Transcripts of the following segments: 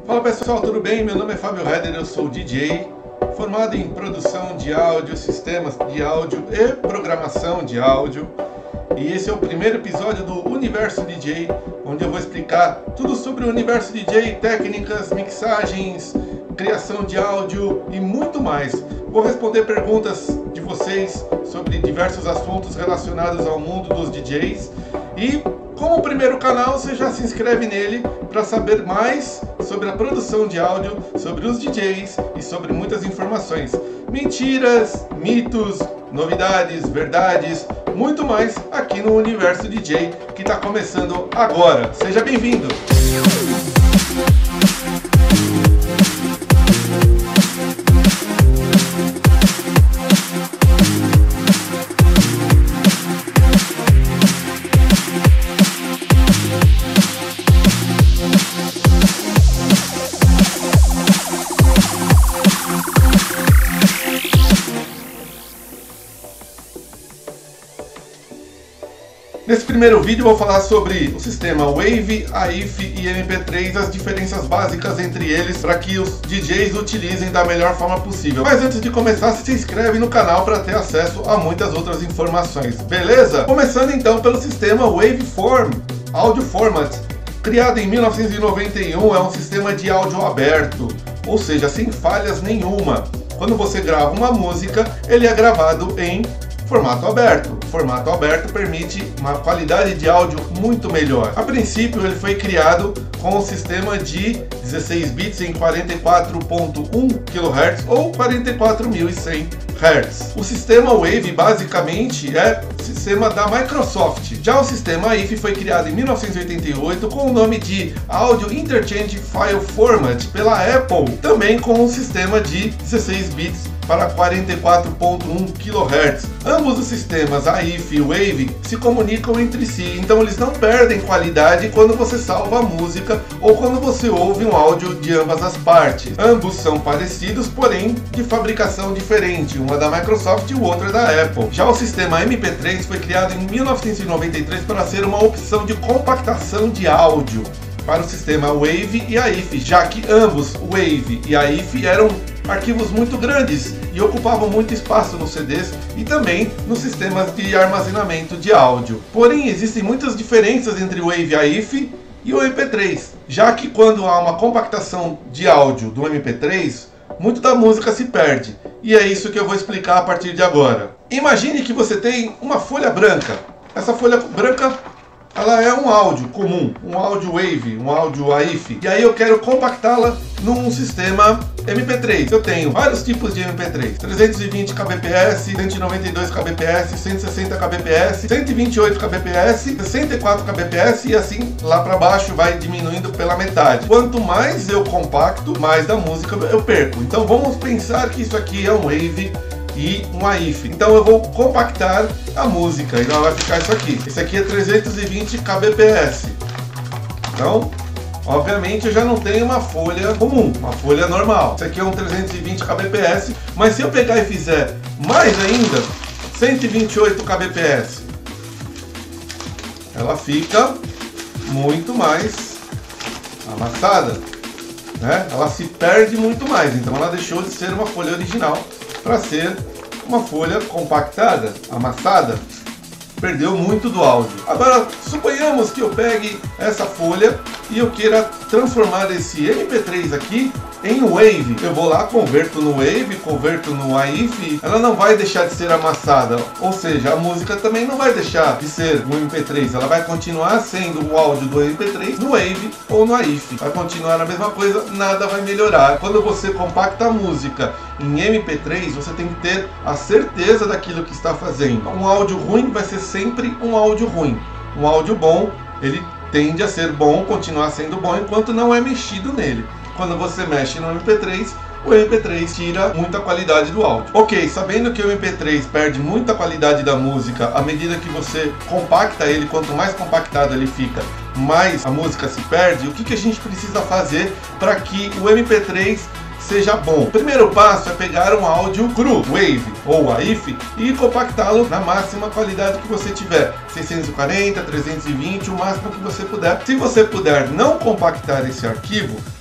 Fala pessoal, tudo bem? Meu nome é Fábio Heder, eu sou DJ, formado em produção de áudio, sistemas de áudio e programação de áudio. E esse é o primeiro episódio do Universo DJ, onde eu vou explicar tudo sobre o Universo DJ, técnicas, mixagens, criação de áudio e muito mais. Vou responder perguntas de vocês sobre diversos assuntos relacionados ao mundo dos DJs. E como primeiro canal, você já se inscreve nele para saber mais sobre a produção de áudio, sobre os DJs e sobre muitas informações. Mentiras, mitos, novidades, verdades, muito mais aqui no Universo DJ que está começando agora. Seja bem-vindo! Nesse primeiro vídeo eu vou falar sobre o sistema Wave, AIF e MP3, as diferenças básicas entre eles para que os DJs utilizem da melhor forma possível. Mas antes de começar, se inscreve no canal para ter acesso a muitas outras informações, beleza? Começando então pelo sistema Waveform Audio Format. Criado em 1991, é um sistema de áudio aberto, ou seja, sem falhas nenhuma. Quando você grava uma música, ele é gravado em formato aberto. O formato aberto permite uma qualidade de áudio muito melhor. A princípio ele foi criado com um sistema de 16 bits em 44.1 kHz ou 44.100 Hz. O sistema Wave basicamente é o sistema da Microsoft. Já o sistema AIF foi criado em 1988 com o nome de Audio Interchange File Format pela Apple, também com um sistema de 16 bits para 44.1 kHz. Ambos os sistemas, AIF e Wave, se comunicam entre si, então eles não perdem qualidade quando você salva a música ou quando você ouve um áudio de ambas as partes. Ambos são parecidos, porém de fabricação diferente, uma da Microsoft e o outro é da Apple. Já o sistema MP3 foi criado em 1993 para ser uma opção de compactação de áudio para o sistema Wave e AIF, já que ambos, Wave e AIF, eram arquivos muito grandes e ocupavam muito espaço nos CDs e também nos sistemas de armazenamento de áudio. Porém, existem muitas diferenças entre o Wave AIF e o MP3, já que quando há uma compactação de áudio do MP3, muito da música se perde. E é isso que eu vou explicar a partir de agora. Imagine que você tem uma folha branca. Essa folha branca, ela é um áudio comum, um áudio Wave, um áudio AIF. E aí eu quero compactá-la num sistema MP3. Eu tenho vários tipos de MP3. 320 kbps, 192 kbps, 160 kbps, 128 kbps, 64 kbps e assim lá para baixo vai diminuindo pela metade. Quanto mais eu compacto, mais da música eu perco. Então vamos pensar que isso aqui é um Wave e um AIF. Então eu vou compactar a música, então vai ficar isso aqui. Esse aqui é 320 kbps. Então, obviamente eu já não tenho uma folha comum, uma folha normal. Esse aqui é um 320 kbps, mas se eu pegar e fizer mais ainda, 128 kbps, ela fica muito mais amassada, né? Ela se perde muito mais, então ela deixou de ser uma folha original para ser uma folha compactada, amassada, perdeu muito do áudio. Agora, suponhamos que eu pegue essa folha e eu queira transformar esse MP3 aqui em Wave. Eu vou lá, converto no Wave, converto no AIF, ela não vai deixar de ser amassada, ou seja, a música também não vai deixar de ser um MP3, ela vai continuar sendo o áudio do MP3 no Wave ou no AIF. Vai continuar a mesma coisa, nada vai melhorar. Quando você compacta a música em MP3, você tem que ter a certeza daquilo que está fazendo. Um áudio ruim vai ser sempre um áudio ruim. Um áudio bom, ele tende a ser bom, continuar sendo bom enquanto não é mexido nele. Quando você mexe no MP3, o MP3 tira muita qualidade do áudio. Ok, sabendo que o MP3 perde muita qualidade da música à medida que você compacta ele, quanto mais compactado ele fica, mais a música se perde, o que a gente precisa fazer para que o MP3 seja bom. O primeiro passo é pegar um áudio cru, Wave ou AIF, e compactá-lo na máxima qualidade que você tiver, 640, 320, o máximo que você puder. Se você puder não compactar esse arquivo,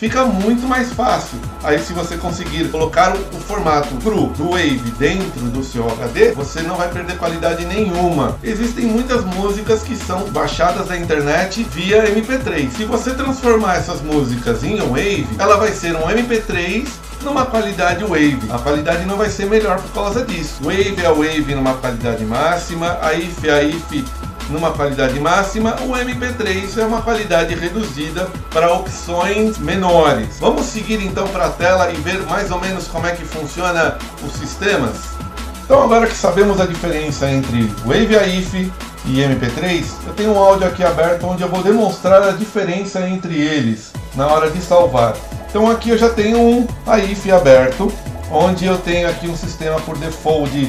fica muito mais fácil. Aí se você conseguir colocar o formato cru do Wave dentro do seu HD, você não vai perder qualidade nenhuma. Existem muitas músicas que são baixadas da internet via MP3. Se você transformar essas músicas em Wave, ela vai ser um MP3 numa qualidade Wave. A qualidade não vai ser melhor por causa disso. Wave é Wave numa qualidade máxima, a IF numa qualidade máxima, o MP3 é uma qualidade reduzida para opções menores. Vamos seguir então para a tela e ver mais ou menos como é que funciona os sistemas? Então agora que sabemos a diferença entre Wave AIF e MP3, eu tenho um áudio aqui aberto onde eu vou demonstrar a diferença entre eles na hora de salvar. Então aqui eu já tenho um AIF aberto, onde eu tenho aqui um sistema por default de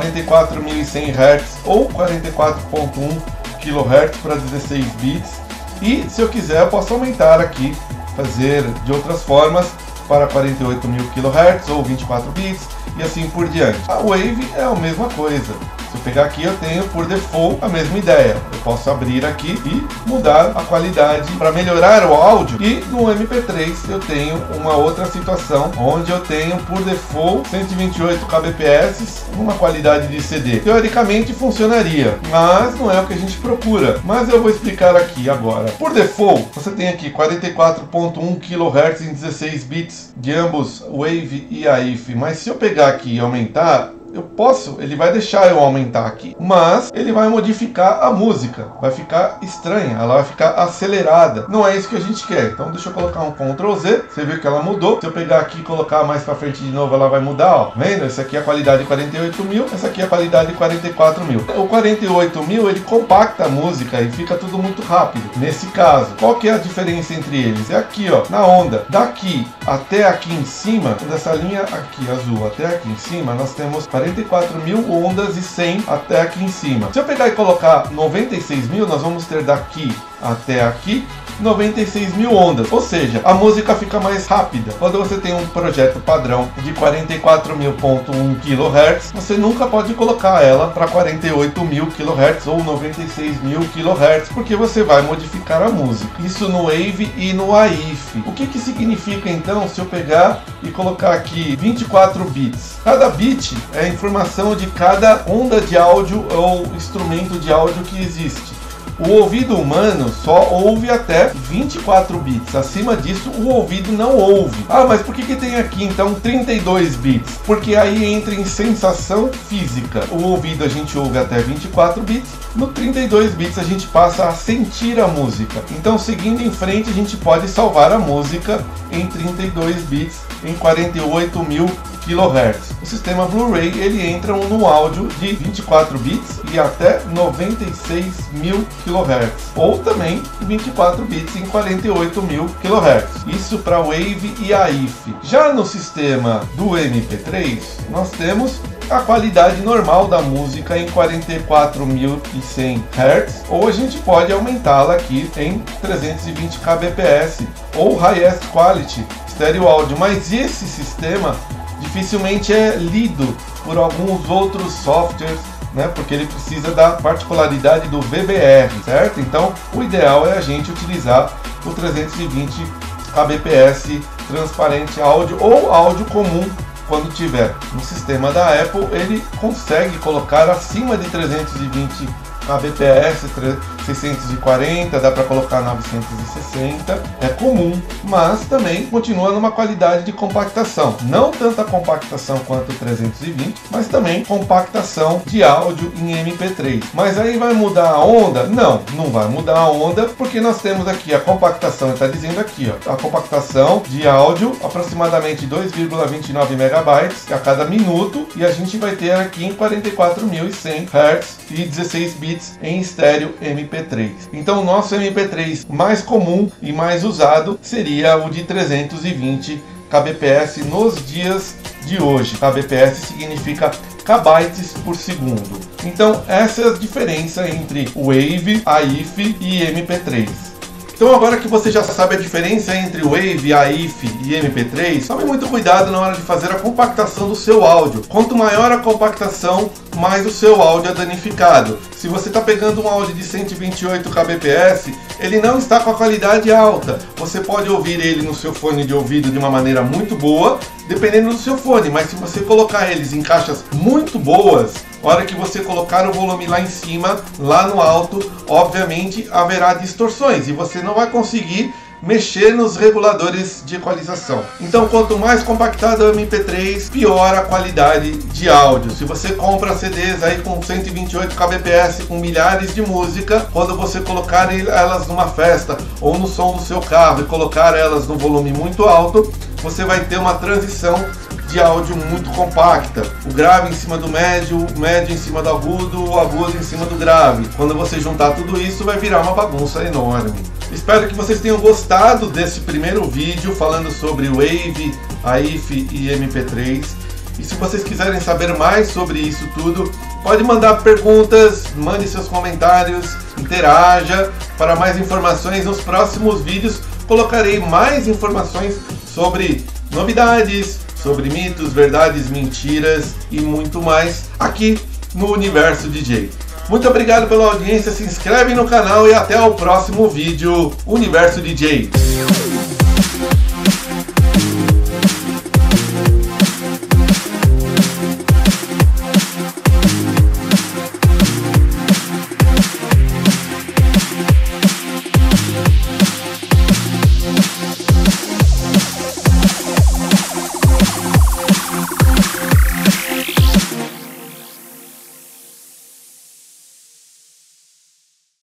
44.100 Hz ou 44.1 kHz para 16 bits. E se eu quiser eu posso aumentar aqui, fazer de outras formas para 48.000 kHz ou 24 bits e assim por diante. A Wave é a mesma coisa. Se eu pegar aqui, eu tenho por default a mesma ideia. Eu posso abrir aqui e mudar a qualidade para melhorar o áudio. E no MP3 eu tenho uma outra situação, onde eu tenho por default 128 kbps, uma qualidade de CD. Teoricamente funcionaria, mas não é o que a gente procura. Mas eu vou explicar aqui agora. Por default, você tem aqui 44.1 kHz em 16 bits de ambos Wave e AIF. Mas se eu pegar aqui e aumentar, ele vai deixar eu aumentar aqui, mas ele vai modificar a música, vai ficar estranha, ela vai ficar acelerada, não é isso que a gente quer. Então deixa eu colocar um Ctrl Z, você viu que ela mudou. Se eu pegar aqui e colocar mais pra frente de novo, ela vai mudar, ó, vendo? Essa aqui é a qualidade 48.000, essa aqui é a qualidade 44.000. O 48.000 ele compacta a música e fica tudo muito rápido. Nesse caso, qual que é a diferença entre eles? É aqui, ó, na onda, daqui até aqui em cima, dessa linha aqui azul até aqui em cima, nós temos 44.000 ondas e 100 até aqui em cima. Se eu pegar e colocar 96.000, nós vamos ter daqui até aqui 96.000 ondas, ou seja, a música fica mais rápida. Quando você tem um projeto padrão de 44.000.1 kHz, você nunca pode colocar ela para 48.000 kHz ou 96.000 kHz, porque você vai modificar a música. Isso no Wave e no AIF. O que que significa então se eu pegar e colocar aqui 24 bits? Cada bit é a informação de cada onda de áudio ou instrumento de áudio que existe. O ouvido humano só ouve até 24 bits. Acima disso, o ouvido não ouve. Ah, mas por que tem aqui então 32 bits? Porque aí entra em sensação física. O ouvido a gente ouve até 24 bits. No 32 bits a gente passa a sentir a música. Então, seguindo em frente, a gente pode salvar a música em 32 bits em 48.000 kHz. O sistema Blu-ray ele entra no áudio de 24 bits e até 96.000 kHz, ou também 24 bits em 48.000 kHz. Isso para Wave e AIF. Já no sistema do MP3, nós temos a qualidade normal da música em 44.100 Hz, ou a gente pode aumentá-la aqui em 320 kbps, ou Highest Quality, Stereo Audio. Mas esse sistema dificilmente é lido por alguns outros softwares, né? Porque ele precisa da particularidade do VBR, certo? Então o ideal é a gente utilizar o 320 kbps transparente áudio ou áudio comum. Quando tiver no sistema da Apple, ele consegue colocar acima de 320 kbps, 640, dá para colocar 960, é comum, mas também continua numa qualidade de compactação. Não tanta compactação quanto o 320, mas também compactação de áudio em MP3. Mas aí vai mudar a onda? Não, não vai mudar a onda, porque nós temos aqui a compactação, está dizendo aqui, ó, a compactação de áudio, aproximadamente 2,29 megabytes a cada minuto, e a gente vai ter aqui em 44.100 Hz e 16 bits em estéreo MP3. Então o nosso MP3 mais comum e mais usado seria o de 320 kbps nos dias de hoje. Kbps significa kbytes por segundo. Então essa é a diferença entre Wave, AIF e MP3. Então agora que você já sabe a diferença entre Wave, AIF e MP3, tome muito cuidado na hora de fazer a compactação do seu áudio. Quanto maior a compactação, mais o seu áudio é danificado. Se você está pegando um áudio de 128 kbps, ele não está com a qualidade alta. Você pode ouvir ele no seu fone de ouvido de uma maneira muito boa, dependendo do seu fone, mas se você colocar eles em caixas muito boas, a hora que você colocar o volume lá em cima, lá no alto, obviamente haverá distorções e você não vai conseguir mexer nos reguladores de equalização. Então, quanto mais compactado o MP3, pior a qualidade de áudio. Se você compra CDs aí com 128 kbps, com milhares de música, quando você colocar elas numa festa ou no som do seu carro e colocar elas no volume muito alto, você vai ter uma transição de áudio muito compacta. O grave em cima do médio, o médio em cima do agudo, o agudo em cima do grave. Quando você juntar tudo isso, vai virar uma bagunça enorme. Espero que vocês tenham gostado desse primeiro vídeo falando sobre Wave, AIF e MP3. E se vocês quiserem saber mais sobre isso tudo, pode mandar perguntas, mande seus comentários, interaja. Para mais informações, nos próximos vídeos colocarei mais informações sobre novidades, sobre mitos, verdades, mentiras e muito mais aqui no Universo DJ. Muito obrigado pela audiência, se inscreve no canal e até o próximo vídeo Universo DJ.